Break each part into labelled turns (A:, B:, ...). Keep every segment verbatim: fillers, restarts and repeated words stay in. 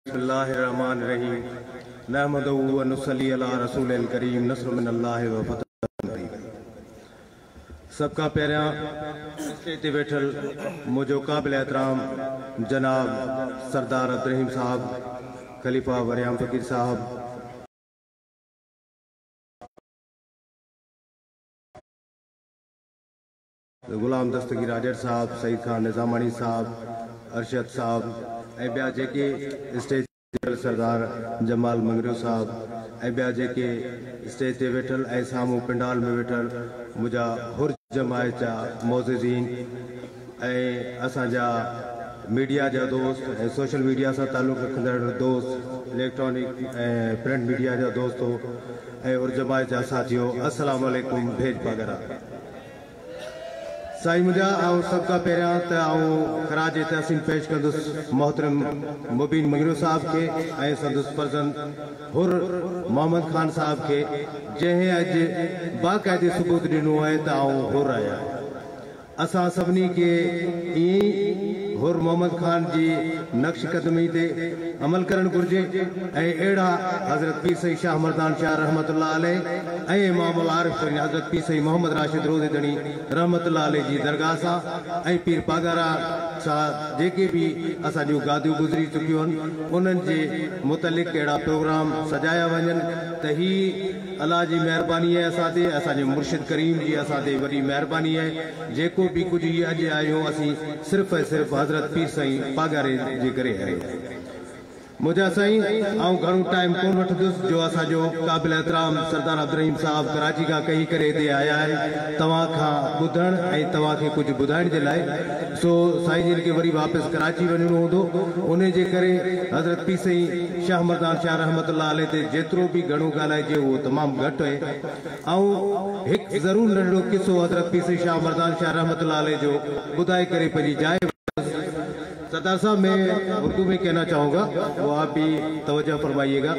A: बिस्मिल्लाहिर्रहमानिर्रहीम नहमदुहु व नुसल्ली अला रसूलिल करीम नस्र मिनल्लाहि व फतह। सबका प्यारा स्टेज ते बैठल मुझो काबिल एहतराम जनाब सरदार अब्दुर्रहीम साहब, खलीफा वरियाम फकीर साहब, गुलाम दस्तगीर राजर साहब, सईद खान निजामानी साहब, अरशद साहब ऐं ॿिया जेके स्टेज ते सरदार जमाल मंगरियो साहब ऐं ॿिया जेके स्टेज ते वेठल ऐं साम्हूं पिंडाल में वेठल मुंहिंजा हुर जमायत जा मोज़िज़ीन ऐं असांजा मीडिया जा दोस्त ऐं सोशल मीडिया सां तालुक़ रखंदड़ दोस्त, इलेक्ट्रॉनिक ऐं प्रिंट मीडिया जा दोस्तो ऐं हुर जमायत जा साथियो, अस्सलामु अलैकुम। भेज पगरा साईं मुंहिंजा ऐं सबका पहिरियां त आऊं ख़राज तहसीन पेश कंदुसि मोहतरम मुबीन मंगरियो साहब के ऐं संदसि फर्ज़ंद हुर मोहम्मद खान साहब के, जंहिं अॼु बाक़ाइदे सबूत ॾिनो आहे त आऊं हुर आहियां। असां सभिनी खे ईअं हुर मोहम्मद खान जी नक्श कदमी ते अमल करण घुर्जे ऐं अहिड़ा हज़रत पीर सईद शाह मर्दान शाह रहमतुल्लाह अलैह ऐं इमामुल आरिफ हज़रत पीर सईद मोहम्मद राशिद रोज़े दणी रहमतुल्लाह अलैह जी दरगाह सां ऐं पीर पागारा सां जेके भी असांजियूं गादियूं गुज़री चुकियूं आहिनि उन्हनि जे मुतलिक़ अहिड़ा प्रोग्राम सजाया वञनि त ही अल्लाह जी महिरबानी आहे, असां ते असांजे मुर्शिद करीम जी असां ते वॾी महिरबानी आहे। जेको भी कुझु इहे अॼु आहियूं असीं सिर्फ़ु ऐं सिर्फ़ु हज़रत पीर साईं पागारे जे करे आहियूं। मुंहिंजा साईं ऐं घणो टाइम कोन वठंदुसि जो असांजो क़ाबिल एहतराम सरदार अब्दुर्रहीम साहब कराची खां कही करे हिते आया आहिनि तव्हां खां ॿुधण ऐं तव्हांखे कुझु ॿुधाइण जे लाइ। सो साईं जिन खे वरी वापसि कराची वञिणो हूंदो, उन जे करे हज़रत पीर सईद शाह मर्दान शाह रहमतुल्लाह अलैह ते जेतिरो बि घणो ॻाल्हाइजे उहो तमामु घटि आहे। ऐं हिकु ज़रूरु नंढिड़ो किसो हज़रत पीर सईद शाह मर्दान शाह रहमतुल्लाह अलैह जो ॿुधाए करे पंहिंजी जाइ। सरदार साहब मैं उर्दू में कहना चाहूँगा, वो आप भी तवज्जो फरमाइएगा।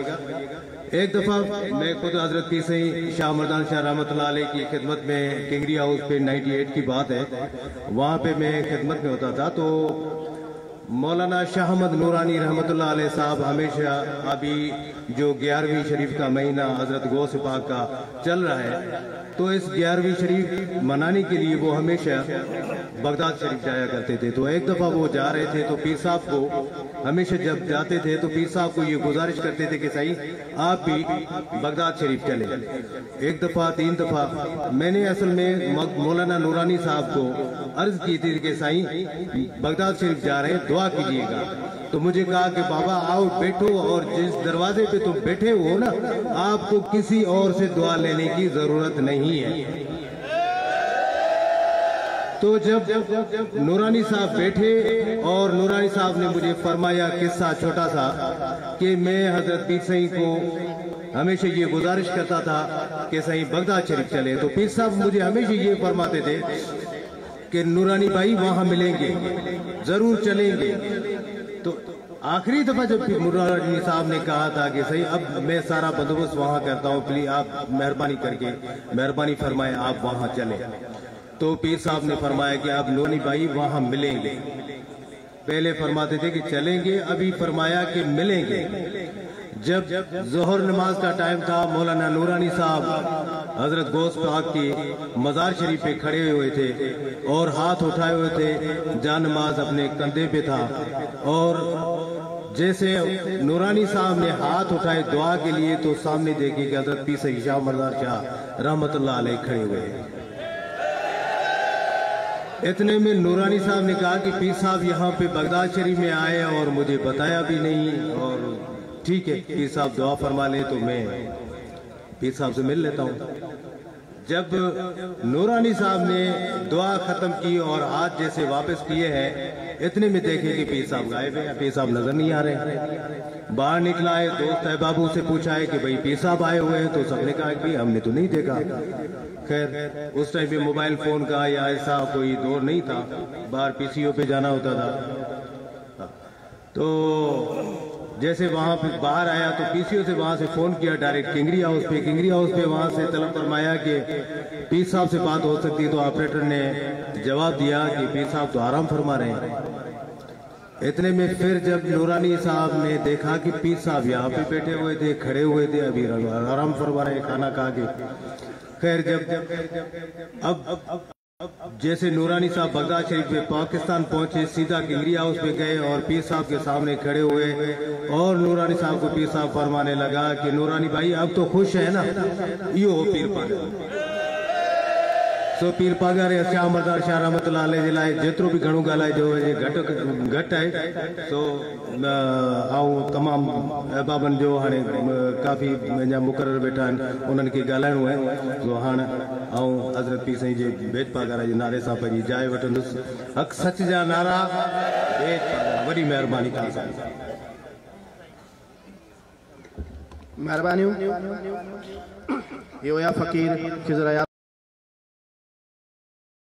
A: एक दफ़ा मैं खुद हज़रत पीर सईद शाह मर्दान शाह रहमतुल्लाह अलैह की खिदमत में किंगरी हाउस पे अट्ठानवे की बात है, वहाँ पे मैं खिदमत में होता था तो मौलाना शाह अहमद नूरानी रहमतुल्लाह अलैह साहब हमेशा अभी जो ग्यारहवीं शरीफ का महीना हज़रत गौस पाक का चल रहा है तो इस ग्यारहवीं शरीफ मनाने के लिए वो हमेशा बगदाद शरीफ जाया करते थे। तो एक दफ़ा वो जा रहे थे तो पीर साहब को हमेशा जब जाते थे तो पीर साहब को ये गुजारिश करते थे कि सही आप भी बगदाद शरीफ चले। एक दफ़ा तीन दफ़ा मैंने असल में मौलाना नूरानी साहब को अर्ज की थी कि सही बगदाद शरीफ जा रहे हैं, दुआ कीजिएगा। तो मुझे कहा कि बाबा आओ बैठो और जिस दरवाजे पे तुम बैठे हो ना आपको किसी और से दुआ लेने की जरूरत नहीं है। तो जब नूरानी साहब बैठे और नूरानी साहब ने मुझे फरमाया किस्सा छोटा सा कि मैं हज़रत पीर सईद को हमेशा ये गुजारिश करता था कि सही बगदाद शरीफ चले, तो पीर साहब मुझे हमेशा ये फरमाते थे कि नूरानी भाई वहां मिलेंगे, जरूर चलेंगे। तो आखिरी दफा जब नूरानी साहब ने कहा था कि सही अब मैं सारा बंदोबस्त वहां करता हूँ, प्लीज आप मेहरबानी करके मेहरबानी फरमाए आप वहां चले। तो पीर साहब ने फरमाया कि आप नूरानी भाई वहां मिलेंगे। पहले फरमाते थे कि चलेंगे, अभी फरमाया कि मिलेंगे। जब जोहर नमाज का टाइम था मौलाना नूरानी साहब हजरत गौस पाक की मजार शरीफ पे खड़े हुए थे और हाथ उठाए हुए थे, जान नमाज अपने कंधे पे था और जैसे नूरानी साहब ने हाथ उठाए दुआ के लिए तो सामने देखी कि हजरत पीर सईद शाह मर्दान शाह रहमतुल्लाह अलैह खड़े हुए। इतने में नूरानी साहब ने कहा कि पीर साहब यहाँ पे बगदाद शरीफ में आए और मुझे बताया भी नहीं, और ठीक है पीर साहब दुआ फरमा ले तो मैं पीर साहब से मिल लेता हूँ। जब नूरानी साहब ने दुआ खत्म की और हाथ जैसे वापस किए हैं, इतने में देखे कि पीर साहब गायब है, पीर साहब नजर नहीं आ रहे। बाहर निकला है, दोस्त अहबाबों से पूछा है कि भाई पीर साहब आए हुए हैं, तो सबने कहा कि हमने तो नहीं देखा। खैर उस टाइम पे मोबाइल फोन का या ऐसा कोई दौर नहीं था, बाहर पीसीओ पे जाना होता था। तो जैसे वहां पे बाहर आया तो पीसीओ से वहां से फोन किया डायरेक्ट किंगरी हाउस पे, किंगरी हाउस पे वहां से तलब फरमाया कि पीर साहब से बात हो सकती है। तो ऑपरेटर ने जवाब दिया कि पीर साहब तो आराम फरमा रहे हैं। इतने में फिर जब नूरानी साहब ने देखा कि पीर साहब यहाँ पे बैठे हुए थे, खड़े हुए थे, अभी आराम फरमा रहे खाना खा के। खैर जब अब जैसे नूरानी साहब बगदाद शरीफ में पाकिस्तान पहुंचे, सीधा किंगरी हाउस में गए और पीर साहब के सामने खड़े हुए और नूरानी साहब को पीर साहब फरमाने लगा कि नूरानी भाई अब तो खुश है ना, यो हो पीर पागर। सो पीर पागर शाह मरदार शाह रहमतुल्लाह अलैह जे लाइ जेतिरो बि घणो ॻाल्हाए जो घटि घटि आहे। सो आऊं तमामु अहबाबनि जो हाणे काफ़ी मुंहिंजा मुक़रर वेठा आहिनि, उन्हनि खे ॻाल्हाइणो आहे। सो हाणे आऊं हज़रत पीर साईं जे बेज पागार जे नारे सां पंहिंजी जाइ वठंदुसि। हक़ सच जा नारा बेज पागार, वॾी महिरबानी तव्हां
B: महिरबानियूं। इहो या फ़क़ीर खिज़र